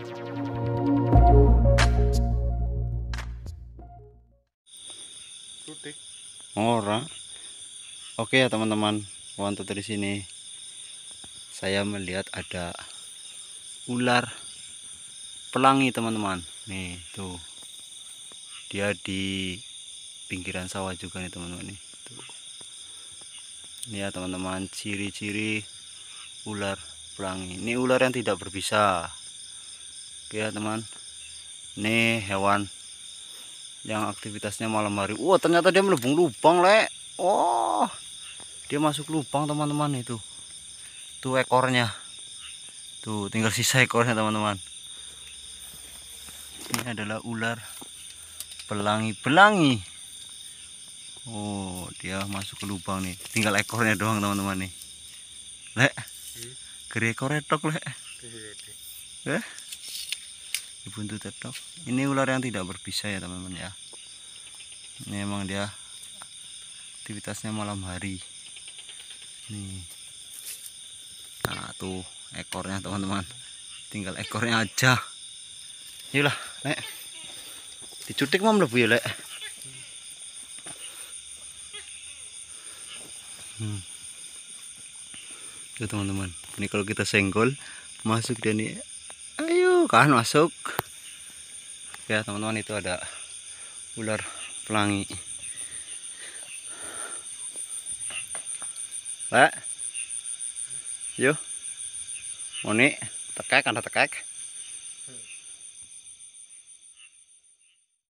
Orang. Oke ya teman-teman, untuk dari sini saya melihat ada ular pelangi teman-teman. Nih tuh, dia di pinggiran sawah juga nih teman-teman. Nih tuh. Ini ya teman-teman, ciri-ciri ular pelangi. Ini ular yang tidak berbisa. Oke ya teman, ini hewan yang aktivitasnya malam hari. Wah, ternyata dia melubung lubang, Lek. Oh, dia masuk lubang teman-teman. Itu tuh ekornya, tuh tinggal sisa ekornya teman-teman. Ini adalah ular pelangi. Oh, dia masuk ke lubang nih, tinggal ekornya doang teman-teman nih. Lek, gede ekornya tok, Lek. Buntu tetok. Ini ular yang tidak berbisa ya teman-teman ya. Ini emang dia aktivitasnya malam hari. Nih, nah tuh ekornya teman-teman, tinggal ekornya aja. Yulah, Lek, dicutik mau mlebu ya, Lek. Tuh teman-teman, ini kalau kita senggol masuk dia nih. Ayo kan masuk. Ya teman-teman, itu ada ular pelangi. Lek, yuk, mau nih tekek, ada tekek.